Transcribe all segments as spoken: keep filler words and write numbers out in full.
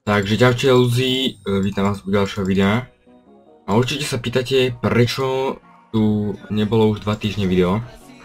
Takže ďačte ľudí, vítam vás u ďalšieho videa. A určite sa pýtate, prečo tu nebolo už dva týždne video.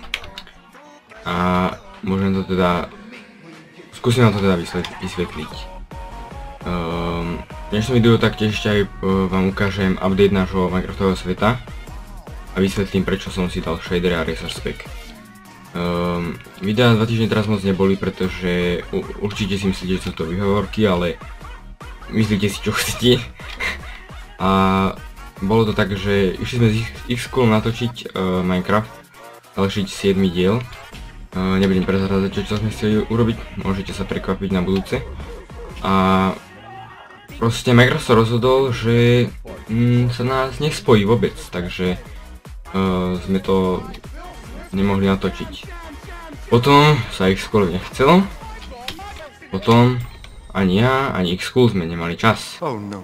A môžem to teda... Skúsim vám to teda vysvetliť. Um, v dnešnom videu taktiež ešte aj uh, vám ukážem update nášho Minecraftového sveta. A vysvetlím, prečo som si dal shader a resource pack. Um, videa dva týždne teraz moc neboli, pretože určite si myslíte, že sú to výhovorky, ale myslíte si, čo chcete. A bolo to tak, že išli sme z X-School natočiť uh, Minecraft, natočiť siedmy diel. Uh, nebudem prezradzať, čo, čo sme chceli urobiť, môžete sa prekvapiť na budúce. A proste Minecraft sa rozhodol, že mm, sa nás nespojí vôbec, takže uh, sme to nemohli natočiť. Potom sa X-School nechcelo, potom ani ja, ani X-School sme nemali čas. Oh, no.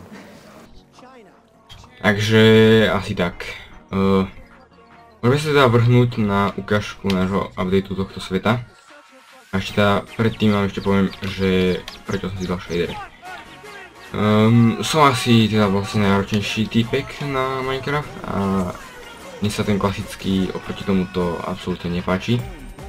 Takže asi tak. Uh, môžeme sa teda vrhnúť na ukážku nášho updateu tohto sveta. A ešte teda predtým vám ešte poviem, že prečo som si dal shader. Um, som asi teda vlastne najročnejší týpek na Minecraft a mne sa ten klasický oproti tomuto absolútne nepáči.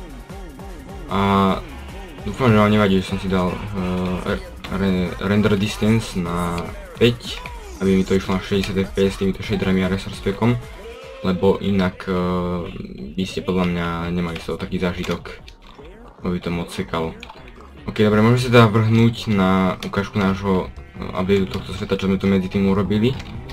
A dúfam, že vám nevadí, že som si dal uh, re render distance na päť, aby mi to išlo na šesťdesiat ef pé es s týmito shaderami a resource packom, lebo inak uh, by ste podľa mňa nemali z toho taký zážitok, lebo by to moc sekalo. Ok, dobre, môžeme sa teda vrhnúť na ukážku nášho uh, updateu tohto sveta, čo sme tu medzi tým urobili.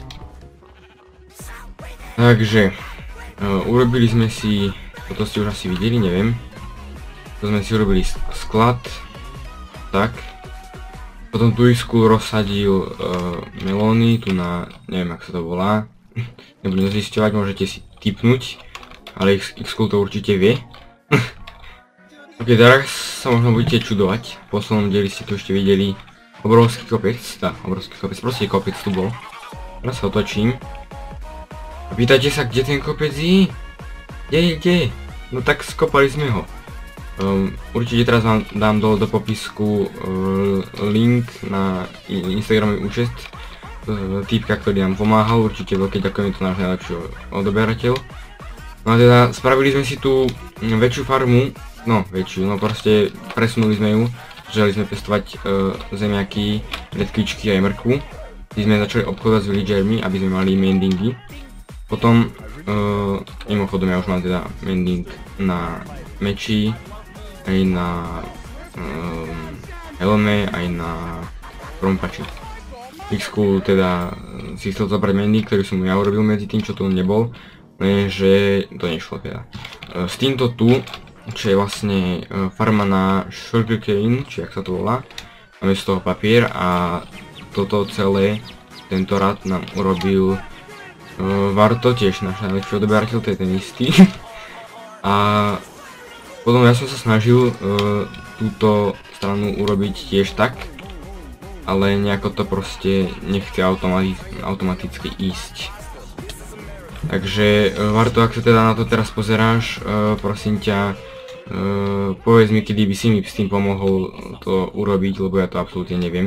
Takže, uh, urobili sme si, toto ste už asi videli, neviem. To sme si urobili sklad, tak. Potom tu X-School rozsadil uh, melóny, tu na, neviem ak sa to volá. Nebudem zisťovať, môžete si tipnúť, ale X-School to určite vie. Ok, teraz sa možno budete čudovať, v poslednom dieli ste tu ešte videli obrovský kopec, tá, obrovský kopec, proste kopec tu bol. Teraz sa otočím. A pýtate sa, kde ten kopec je? Kde je, kde? No tak skopali sme ho. Um, určite teraz vám dám dole do popisku uh, link na Instagramový účet uh, týpka, ktorý nám pomáhal, určite veľké ďakujem, to náš najlepší odoberateľ. No a teda spravili sme si tú väčšiu farmu, no väčšiu, no proste presunuli sme ju, želi sme pestovať uh, zemiaky, redkvičky aj mrkvu. Keď sme začali obchodovať s villagermi, aby sme mali mendingy. Potom, uh, mimochodom ja už mám teda mending na meči, aj na um, helme, aj na krompači. X-School teda si chcel zobrať mending, ktorý som ja urobil medzi tým, čo tu nebol, lenže to nešlo teda. Uh, s týmto tu, čo je vlastne uh, farma na sugarcane, či jak sa to volá, máme z toho papier a toto celé, tento rad nám urobil uh, Varto, tiež náš najlepší odoberateľ, to je ten istý. A potom ja som sa snažil uh, túto stranu urobiť tiež tak, ale nejako to proste nechce automati automaticky ísť. Takže uh, Varto, ak sa teda na to teraz pozeráš, uh, prosím ťa, uh, povedz mi, kedy by si mi s tým pomohol to urobiť, lebo ja to absolútne neviem.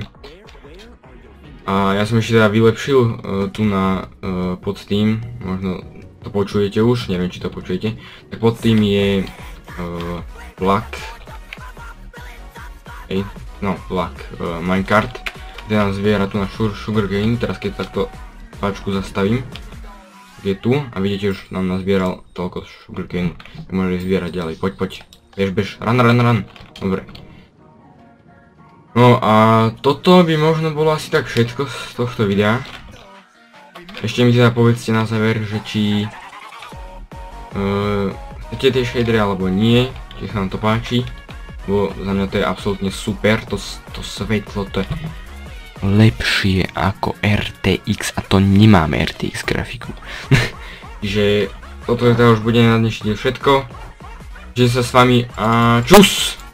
A ja som ešte teda vylepšil uh, tu na uh, pod tým, možno to počujete už, neviem či to počujete, tak pod tým je Uh, vlak, Ej, no vlak, uh, minecart, kde nám zbiera tu na sugarcane. Teraz keď takto páčku zastavím, je tu a vidíte, už nám nazbieral toľko sugarcane, tak môžeme zbierať ďalej, poď, poď, bež, bež, run, run, run, dobre. No a toto by možno bolo asi tak všetko z tohto videa. Ešte mi teda povedzte na záver, že či uh, chcete tie shadery alebo nie, či sa vám to páči, bo za mňa to je absolútne super, to, to svetlo to je lepšie ako er té iks a to nemáme er té iks grafiku. Čiže toto teda už bude na dnešný deň všetko, že sa s vami a čus!